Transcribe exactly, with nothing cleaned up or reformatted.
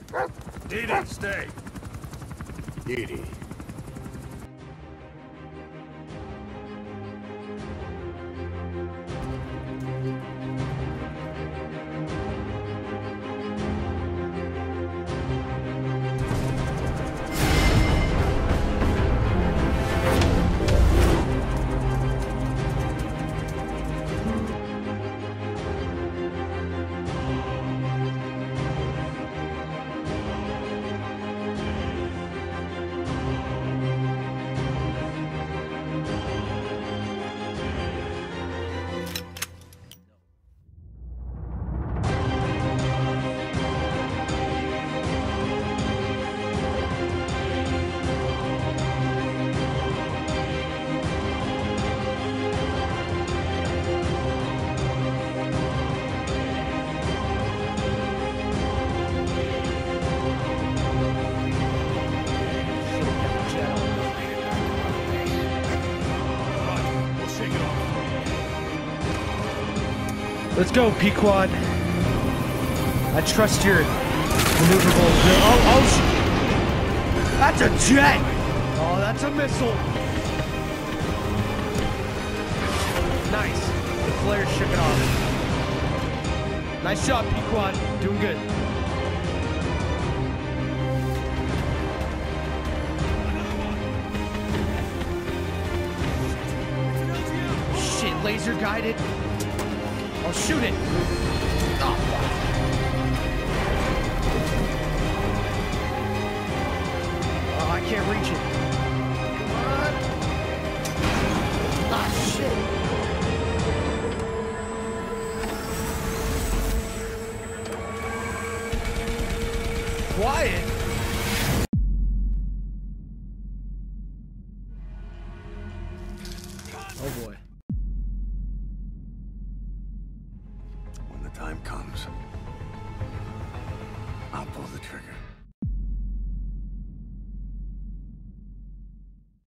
Dee Dee, stay. Dee Dee. Let's go, Pequod. I trust your maneuverable. Oh, oh, sh that's a jet. Oh, that's a missile. Nice. The flare shook it off. Nice shot, Pequod. Doing good. Shit, laser guided. I'll shoot it. Oh, fuck. Oh, I can't reach it. What? Ah, shit. Quiet. Oh boy. When the time comes, I'll pull the trigger.